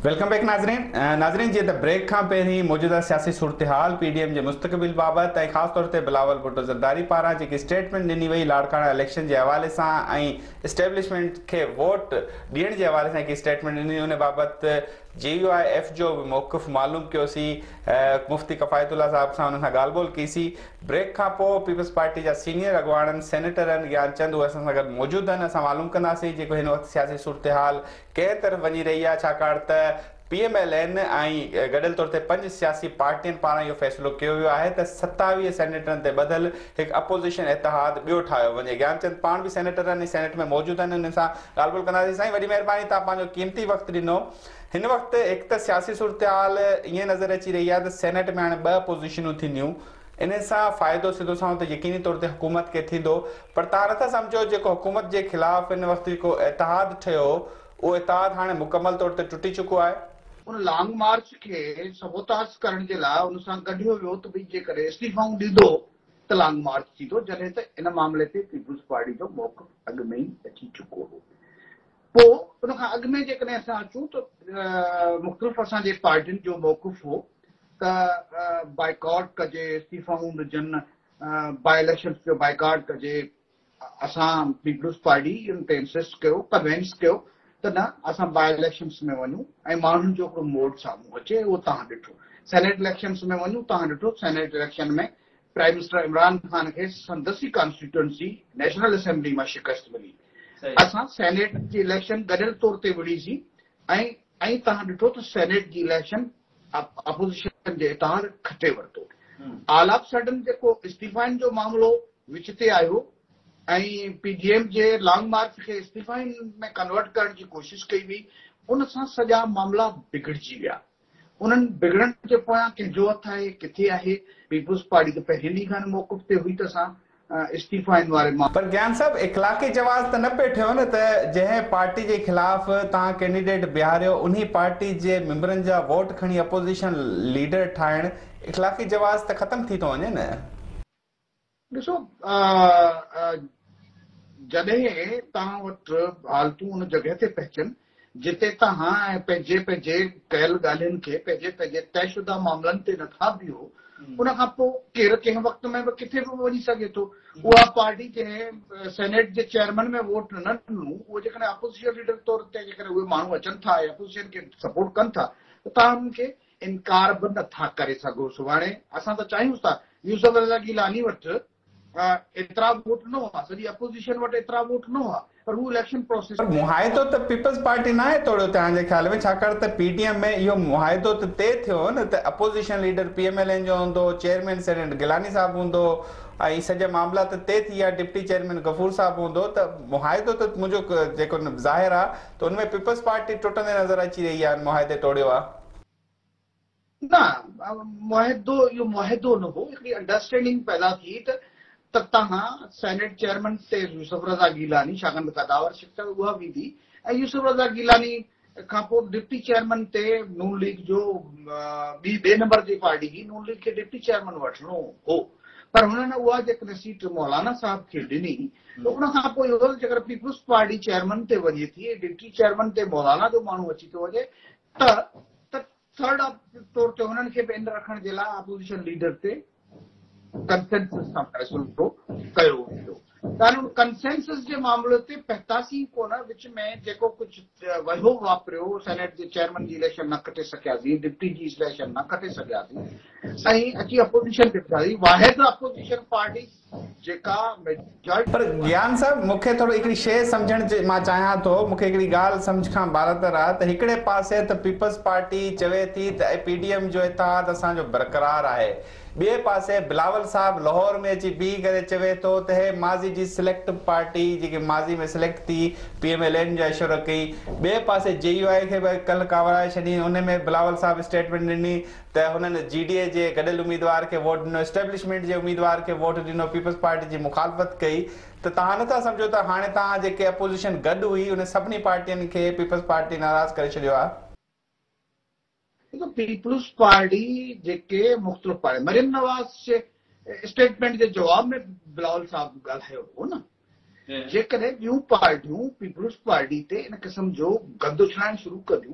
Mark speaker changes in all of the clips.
Speaker 1: Welcome back नाज़रीन जी brake खां पहिरीं मौजूदा सियासी सूरत हाल पीडीएम जे मुस्तक़बिल बाबत ऐं ख़ासि तौर ते बिलावल भुट्टो ज़रदारी पारां जेकी स्टेटमेंट ॾिनी वई लाड़काना इलेक्शन जे हवाले सां ऐं इस्टेब्लिशमेंट खे वोट ॾियण जे हवाले सां हिकु स्टेटमेंट ॾिनी उन बाबति GUIF जो मौक़िफ़ मालूम कयोसीं मुफ्ती कफ़ायतुल्ला साहब सां हुन सां ॻाल्हि ॿोल कईसीं। ब्रेक खां पोइ पीपल्स पार्टी जा सीनियर अॻवाननि सेनेटरनि ज्ञानचंद उहे असां सां गॾु मौजूदु आहिनि। असां मालूम कंदासीं जेको हिन वक़्तु सियासी सूरत हाल कंहिं तरफ़ वञी रही आहे, छाकाणि त PMLN ऐं गॾियल तौर ते 5 सियासी पार्टियुनि पारां इहो फ़ैसिलो कयो वियो आहे त 27 सेनेटरनि ते ॿधल हिकु अपोज़िशन इतिहाद ॿियो ठाहियो वञे। ज्ञानचंद पाण बि सेनेटर आहिनि, सेनेट में मौजूदु आहिनि, हुन सां ॻाल्हि ॿोल कंदासीं। साईं वॾी महिरबानी, तव्हां पंहिंजो क़ीमती वक़्तु ॾिनो। हिन वक़्तु हिकु त सियासी सूरत हाल ईअं नज़र अची रही आहे त सेनेट में हाणे 2 पोज़ीशनूं थींदियूं, इन सां फ़ाइदो सिधो सां त यकीनी तौर ते हुकूमत खे थींदो, पर तव्हां नथा सम्झो जेको हुकूमत जे ख़िलाफ़ हिन वक़्तु जेको इतिहाद ठहियो उहो इतिहाद हाणे मुकमल तौर ते टुटी चुको आहे।
Speaker 2: उन लॉन्ग मार्च के सबोताज करण जे लाइ उन सां गॾियो वियो त भई जेकॾहिं इस्तीफ़ाऊं ॾींदो त लॉन्ग मार्च थींदो, जॾहिं त इन मामले ते पीपुल्स पार्टी जो मौक़िफ़ अॻु में ई अची चुको हो। पोइ उन खां अॻु में जेकॾहिं असां अचूं त मुख़्तलिफ़ असांजे पार्टियुनि जो मौक़िफ़ हो त बाइकॉट कजे, इस्तीफ़ाऊं ॾिजनि, बाई इलेक्शन जो बाइकॉट कजे। असां पीपुल्स पार्टी उन ते इंसिस्ट कयो, कन्विंस कयो त न असां बाई इलेक्शन्स में वञूं ऐं माण्हुनि जो हिकिड़ो मोड साम्हूं अचे, उहो तव्हां ॾिठो। सेनेट इलेक्शन्स में वञूं, तव्हां ॾिठो सेनेट इलेक्शन में प्राइम मिनिस्टर इमरान ख़ान खे संदसि कॉन्स्टिट्यूएंसी नेशनल असेंबली मां शिकस्त मिली। असां सेनेट जी इलेक्शन गॾियल तौर ते विड़ीसीं ऐं तव्हां ॾिठो त सेनेट जी इलेक्शन अपोज़िशन जे इतिहाद खटे वरितो। ऑल ऑफ सडन जेको इस्तीफ़ाइन जो मामिलो विच ते आयो ऐं PDM जे लॉन्ग मार्च खे इस्तीफ़ाइन में कन्वर्ट करण जी कोशिश कई वई, उन सां सॼा मामला बिगड़जी विया। उन्हनि बिगड़ण जे पोयां कंहिंजो हथु आहे, किथे आहे? पीपुल्स पार्टी त पहिरें ॾींहं खां मौक़िफ़ ते हुई त असां इस्तीफ़ाइन वारे
Speaker 1: पर ज्ञान साहब इख़लाक़ी जवाज़ त न पियो ठहियो न त जंहिं पार्टी जे ख़िलाफ़ तव्हां कैंडिडेट बीहारियो उन पार्टी जे मेंबरनि जा वोट खणी अपोज़िशन लीडर ठाहिण, इख़लाक़ी जवाज़ त ख़तम थी थो वञे न।
Speaker 2: ॾिसो, जॾहिं तव्हां वटि हालतूं उन जॻह ते पहुचनि जिते तव्हां पंहिंजे कयल ॻाल्हियुनि खे पंहिंजे तयशुदा मामलनि ते नथा बीहो, उन खां पोइ केरु कंहिं वक़्त में बि किथे बि वञी सघे थो। उहा पार्टी जंहिं सेनेट जे चेयरमैन में वोट न ॾिनो, उहे जेकॾहिं अपोज़िशन लीडर तौर ते जेकॾहिं उहे माण्हू अचनि था ऐं अपोज़िशन खे सपोर्ट कनि था त तव्हां उन्हनि खे इनकार बि नथा करे सघो। सुभाणे असां त चाहियूं था यूसुफ रज़ा गिलानी वटि एतिरा वोट न हुआ, सॼी अपोज़िशन वटि एतिरा वोट न हुआ, पर हू इलेक्शन प्रोसेस
Speaker 1: पर मुआहिदो त पीपल्स पार्टी नाहे तोड़ियो तव्हांजे ख्याल में, छाकाणि त PDM में इहो मुआहिदो त तइ थियो न त अपोज़िशन लीडर PMLN जो हूंदो, चेयरमैन सेनेट गिलानी साहब हूंदो ऐं सॼा मामला त तइ थी विया, डिप्टी चेयरमैन गफ़ूर साहब हूंदो, त मुआहिदो त मुंहिंजो जेको ज़ाहिर आहे त उनमें पीपल्स पार्टी टुटंदे नज़र अची रही आहे, मुआहिदे तोड़ियो आहे।
Speaker 2: न, इहो मुआहिदो न हो, हिकिड़ी अंडरस्टैंडिंग पैदा थी त तव्हां सेनेट चेयरमैन ते यूसुफ रज़ा गिलानी, छाकाणि त कदावर शिफ्ट उहा बि थी, ऐं यूसुफ रज़ा गिलानी खां पोइ डिप्टी चेयरमैन ते नून लीग जो ॿिए नंबर जी पार्टी हुई, नून लीग खे डिप्टी चेयरमैन वठिणो हो, पर हुननि उहा जेकॾहिं सीट मौलाना साहब खे ॾिनी त उन खां पोइ इहो जेकर पीपुल्स पार्टी चेयरमैन ते वञे थी, डिप्टी चेयरमैन ते मौलाना जो माण्हू अची थो वञे त थर्ड तौर ते हुननि खे बि इन रखण जे लाइ अपोज़िशन लीडर ते कंसेंसस सां फ़ैसिलो कयो वेंदो। कंसेंसस जे मामले ते पहुतासीं कोन, विच में जेको कुझु वियो वापरियो, सेनेट जे चेयरमैन जी इलेक्शन न कटे सघियासीं, डिप्टी जी इलेक्शन न कटे सघियासीं ऐं अची अपोज़िशन ते थियासीं। वाहिद अपोज़िशन पार्टी जेका
Speaker 1: पर ज्ञान साहब मूंखे थोरो हिकिड़ी शइ सम्झण मां चाहियां थो, मूंखे हिकिड़ी ॻाल्हि सम्झ खां बारतर आहे त हिकिड़े पासे त पीपल्स पार्टी चवे थी त PDM जो इतिहाद असांजो बरक़रार आहे, ॿिए पासे बिलावल साहब लाहौर में अची बीह करे चवे थो त हे माज़ी जी सिलेक्ट पार्टी जेकी माज़ी में सिलेक्ट थी PMLN जा इशोर कई, ॿिए पासे GUI खे बि कल्ह कावराए छॾी, उन में बिलावल साहब स्टेटमेंट ॾिनी त हुननि GDA जे गॾियल उम्मीदवार खे वोट ॾिनो, एस्टेब्लिशमेंट जे उम्मीदवार खे वोट ॾिनो, पीपल्स पार्टी जी मुखालफ़त कई, त तव्हां नथा सम्झो त हाणे तव्हां जेके अपोज़िशन गॾु हुई उन सभिनी पार्टियुनि खे पीपल्स पार्टी नाराज़ करे छॾियो आहे?
Speaker 2: पीपुल्स पार्टी जेके मुख़्तलिफ़ पार्टी मरियम नवाज़ जे स्टेटमेंट जे जवाब में बिलावल साहब ॻाल्हायो हो न, जेकॾहिं ॿियूं पार्टियूं पीपुल्स पार्टी ते इन क़िस्म जो गंद उछलाइण शुरू करियूं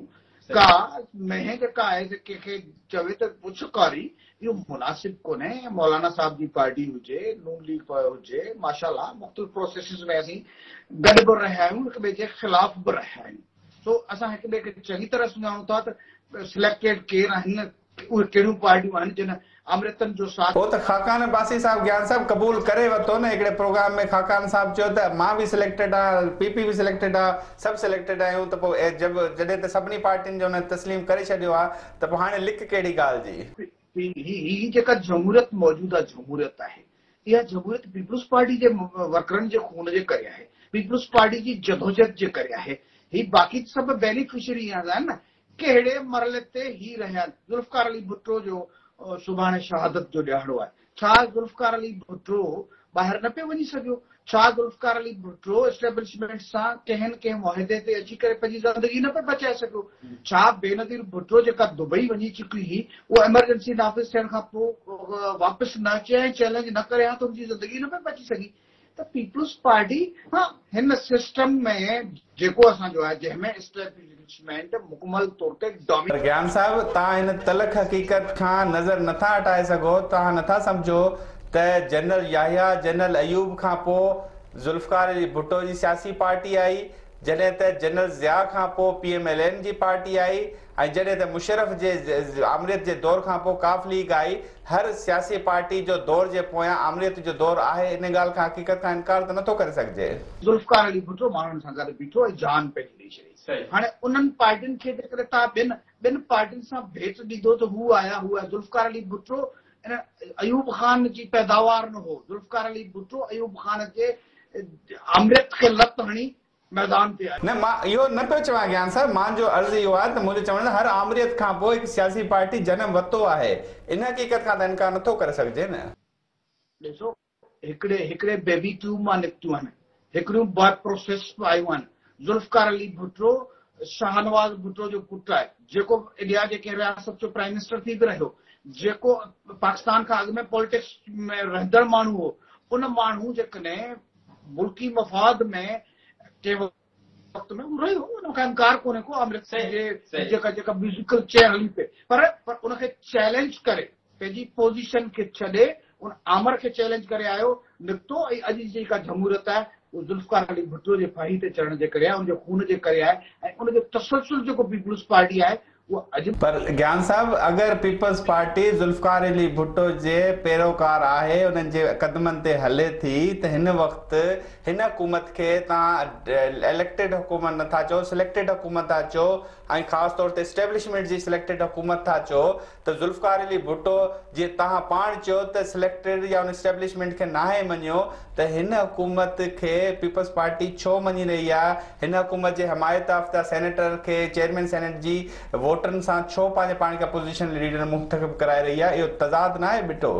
Speaker 2: का में जेका आहे कंहिंखे चवे त पुछकारी इहो मुनासिब कोन्हे। मौलाना साहब जी पार्टी हुजे, नून लीग हुजे, माशाल्लाह मुख़्तलिफ़ प्रोसेसिस में असीं गॾु बि रहिया आहियूं, हिक ॿिए जे ख़िलाफ़ बि रहिया आहियूं। सो असां हिक ॿिए खे चङी तरह सुञाणूं था त सिलेक्टेड केरु आहिनि, उहे कहिड़ियूं पार्टियूं आहिनि जिन अमृतन जो साथ।
Speaker 1: वो तो खाकान बासी साहब ज्ञान साहब कबूल करे वतो न हिकिड़े प्रोग्राम में। खाकान साहब चयो त मां भी सिलेक्टेड आ, पीपी भी सिलेक्टेड आ, सब सिलेक्टेड आहियूं। त पोइ जब जॾहिं त सभिनी पार्टियुनि जो उन तस्लीम करे छॾियो आहे त पोइ हाणे लिक कहिड़ी ॻाल्हि जी?
Speaker 2: ही जेका जमहूरियत मौजूदा जमहूरियत आहे, इहा जमहूरियत पीपल्स पार्टी जे वर्करनि जे खून जे करे आहे, पीपल्स पार्टी जी जदोजहद जे करे आहे। ही बाक़ी सभु बेनिफिशियरी आहिनि न, कहिड़े मरले ते ही रहिया आहिनि। ज़ुल्फ़कार अली भुट्टो जो सुभाणे शहादत जो ॾियारो आहे। छा ज़ुल्फ़कार अली भुट्टो ॿाहिरि न पियो वञी सघियो? छा ज़ुल्फ़कार अली भुट्टो एस्टेब्लिशमेंट सां कंहिं मुआहिदे ते अची करे पंहिंजी ज़िंदगी न पियो बचाए सघियो? छा बेनज़ीर भुट्टो जेका दुबई वञी चुकी हुई, उहा एमरजेंसी नाफ़िज़ थियण खां पोइ वापसि न अचे ऐं चैलेंज न करे हा त हुनजी ज़िंदगी न पियो बची सघी? त पीपल्स पार्टी हिन सिस्टम में जेको असांजो आहे, जंहिंमें एस्टेब्लिशमेंट मुकमल तौर ते
Speaker 1: पर ज्ञान साहब तव्हां हिन तलख हक़ीक़त खां नज़र नथा हटाए सघो। तव्हां नथा सम्झो त जनरल याहिया, जनरल अयूब खां पोइ ज़ुल्फ़कार अली भुट्टो जी सियासी पार्टी आई, जॾहिं त जनरल ज़िया खां पोइ PMLN जी पार्टी आई, ऐं जॾहिं त मुशर्रफ जे आमरियत जे दौर खां पोइ काफ लीग आई। हर सियासी पार्टी जो दौर जे पोयां आमरियत जो दौर आहे। इन ॻाल्हि खां हक़ीक़त खां इनकार त नथो करे सघिजे।
Speaker 2: ज़ुल्फ़कार अली भुट्टो माण्हुनि सां गॾु बीठो ऐं जान पंहिंजी ॾेई छॾी। हाणे उन्हनि पार्टियुनि खे जेकॾहिं तव्हां ॿिनि पार्टियुनि सां भेट ॾींदो त हू आया हुआ। ज़ुल्फ़कार अली भुट्टो अयूब खान जी पैदावार न हो। ज़ुल्फ़कार अली भुट्टो अयूब खान जे आमरियत खे लत हणी मैदान ते आयो।
Speaker 1: न मां इहो न पियो चवां ज्ञान साहब, मुंहिंजो अर्ज़ु इहो आहे त मुंहिंजो चवण हर आमरियत खां पोइ हिकु सियासी पार्टी जनम वरितो आहे। इन हक़ीक़त खां त इनकार नथो करे सघिजे न।
Speaker 2: ॾिसो, हिकिड़े बेबी ट्यूब मां निकितियूं आहिनि, हिकिड़ियूं बॉय प्रोसेस आयूं आहिनि। ज़ुल्फ़कार अली भुट्टो शाहनवाज़ भुट्टो जो पुटु आहे, जेको इंडिया जे कंहिं रियासत जो प्राइम मिनिस्टर थी बि रहियो, जेको पाकिस्तान खां अॻु में पॉलिटिक्स में रहंदड़ माण्हू हो। उन माण्हू जेकॾहिं मुल्की मफ़ाद में के वक़्त में रहियो, उनखां इनकार कोन्हे को। अमृत जे जेका म्यूज़िकल चेयर हली पे, पर उनखे चैलेंज करे पंहिंजी पोज़ीशन खे छॾे उन आमर खे चैलेंज करे आयो, निकितो। ऐं अॼु जी जेका जमहूरियत आहे उहो ज़ुल्फ़कार अली भुट्टो जे फाही ते चढ़ण जे करे आहे, उनजे खून जे करे आहे। ऐं उनजो तसलसल जेको पीपल्स पार्टी आहे उहा अॼु।
Speaker 1: पर ज्ञान साहब, अगर पीपल्स पार्टी ज़ुल्फ़कार अली भुट्टो जे पैरोकार आहे, उन्हनि जे कदमनि ते हले थी, त हिन वक़्तु हिन हुकूमत खे तव्हां इलेक्टेड हुकूमत नथा चओ, सिलेक्टेड हुकूमत था चओ, ऐं ख़ासि तौर ते एस्टेब्लिशमेंट जी सिलेक्टेड हुकूमत था चओ। त ज़ुल्फ़कार अली भुट्टो जीअं तव्हां पाण चयो त सिलेक्टेड या उन एस्टेब्लिशमेंट खे नाहे मञियो, त हिन हुकूमत खे पीपल्स पार्टी छो मञी रही आहे? हिन हुकूमत जे हिमायत याफ़्ता सेनेटर खे, चेयरमैन सेनेट जी वोटरनि सां छो पंहिंजे पाण खे पोज़ीशन लीडर मुंतखब कराए रही आहे? इहो तज़ाद न आहे बिठो?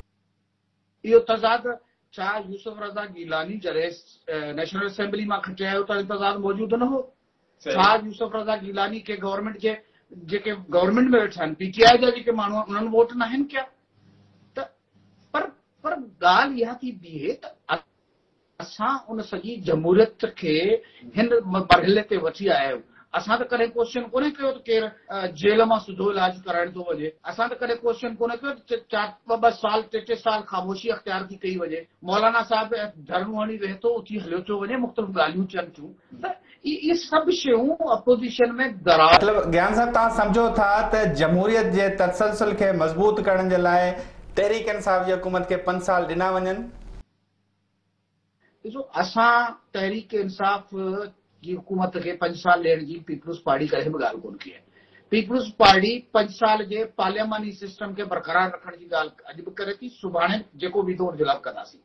Speaker 2: इहो तज़ाद छा यूसुफ रज़ा गीलानी जॾहिं नेशनल असेंबली मां खटिया आयो त तज़ाद मौजूदु न हो? छा यूसुफ रज़ा गीलानी खे गवर्नमेंट जे जेके गवर्नमेंट में वेठा आहिनि, PTI जा जेके माण्हू उन्हनि वोट न आहिनि क्या? त पर ॻाल्हि इहा थी बीहे त असां उन सॼी जमहूरियत खे हिन मरहले ते वठी आया आहियूं। असां त कॾहिं क्वेश्चन कोन्हे कयो त केरु जेल मां सिधो इलाज कराइण थो वञे। असां त कॾहिं क्वेश्चन कोन्हे कयो त 2-2 साल 3-3 साल ख़ामोशी अख़्तियार थी कई वञे। मौलाना साहब धरणो हणी वेहे थो, उथी हलियो थो वञे, मुख़्तलिफ़ ॻाल्हियूं थियनि थियूं। त इहे सभु शयूं अपोज़िशन में दरार।
Speaker 1: मतलब ज्ञान साहब, तव्हां सम्झो था त जमहूरियत जे तसलसल खे मज़बूत करण जे लाइ तहरीक इंसाफ़ जी हुकूमत खे 5 साल ॾिना वञनि?
Speaker 2: ॾिसो, असां तहरीक इंसाफ़ जी हुकूमत खे 5 साल ॾियण जी पीपल्स पार्टी कॾहिं बि ॻाल्हि कोन कई आहे। पीपल्स पार्टी 5 साल जे पार्लियामानी सिस्टम खे बरक़रार रखण जी ॻाल्हि अॼु बि करे थी, सुभाणे जेको बि हुन जे लाइ कंदासीं।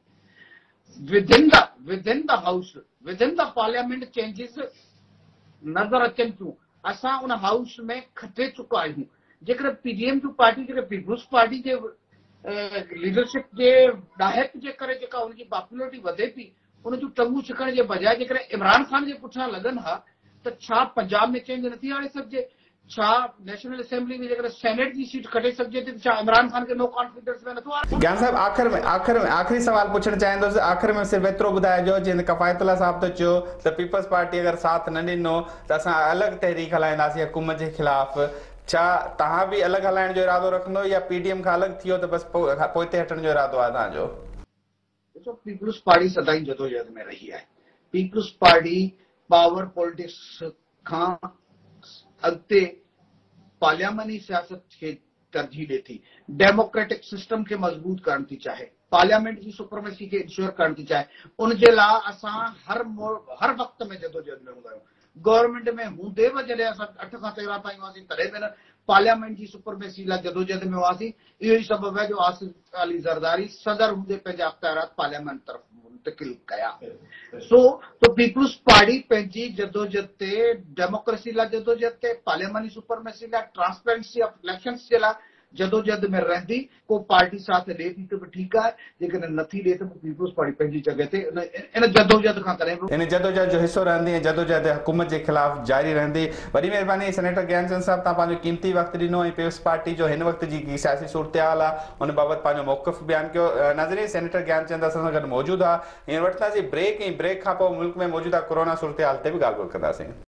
Speaker 2: Within the house, within the parliament changes नज़र अचनि थियूं। असां उन हाउस में खटे चुका आहियूं। जेकॾहिं PDM जूं पार्टी, जेकॾहिं पीपल्स पार्टी जे लीडरशिप जे ॾाहिप जे करे जेका हुनजी पॉपुलरिटी वधे थी, उन जूं टंगूं छिकण जे बजाय जेकॾहिं इमरान ख़ान जे पुठियां लॻनि हा, त छा पंजाब में चेंज नथी आणे सघिजे? छा नेशनल असेंबली में जेकर सेनेट की सीट कटे सके थी छा इमरान खान के नो कॉन्फिडेंस में नथो आ
Speaker 1: ज्ञान साहब आखिर में आखिरी सवाल पूछण चाहींदुसि आखिर में सिर्फ एतिरो ॿुधाइजो जीअं कफ़ायतुल्ला साहब त चयो त पीपल्स पार्टी अगर साथ न ॾिनो त असां अलॻि तहरीक हलाईंदासीं हुकूमत जे ख़िलाफ़ छा तव्हां बि अलॻि हलाइण जो इरादो रखंदो या पीडीएम खां अलॻि थियो त बस पोइते हटण जो इरादो आहे तव्हांजो?
Speaker 2: देखो पीपल्स पार्टी सदाई जदोजहद में रही है। पीपल्स पार्टी पावर पॉलिटिक्स खां अॻिते पार्लियामानी सियासत खे तरजीह ॾे थी, डेमोक्रेटिक सिस्टम खे मज़बूत करण थी चाहे, पार्लियामेंट जी सुपरमेसी खे इंश्योर करण थी चाहे। उन जे लाइ असां हर वक़्त में जदोजहद में हूंदा आहियूं। गवर्नमेंट में हूंदे बि जॾहिं असां 8 खां 13 ताईं हुआसीं तॾहिं बि न पार्लियामेंट जी सुपरमेसी लाइ जदोजहद में हुआसीं। इहो ई सबबु आहे जो आसिफ अली ज़रदारी सदर हूंदे पंहिंजा अख्तियारात पार्लियामेंट तरफ़ मुंतकिल कया। तो पीपल्स पार्टी पंहिंजी जदोजहद ते, डेमोक्रेसी लाइ जदोजहद ते, पार्लियामानी सुपरमेसी लाइ, ट्रांसपेरेंसी ऑफ इलेक्शंस जे लाइ जदोजहद में रहंदी। को पार्टी साथ ॾे थी त बि ठीकु आहे, जेकॾहिं नथी ॾे त पीपल्स पार्टी पंहिंजी जॻह ते इन जदोजहद खां कॾहिं बि
Speaker 1: इन जदोजहद जो हिस्सो रहंदी ऐं जदोजहद हुकूमत जे ख़िलाफ़ जारी रहंदी। वॾी महिरबानी सेनेटर ज्ञानचंद साहब, तव्हां पंहिंजो कीमती वक़्तु ॾिनो ऐं पीपल्स पार्टी जो हिन वक़्त जी सियासी सूरत हाल आहे उन बाबति पंहिंजो मौक़िफ़ बयानु कयो। नाज़रीन, सेनेटर ज्ञानचंद असां सां गॾु मौजूदु आहे। हींअर वठंदासीं ब्रेक, ऐं ब्रेक खां पोइ मुल्क में मौजूदा कोरोना सूरत हाल ते बि ॻाल्हि ॿोल कंदासीं।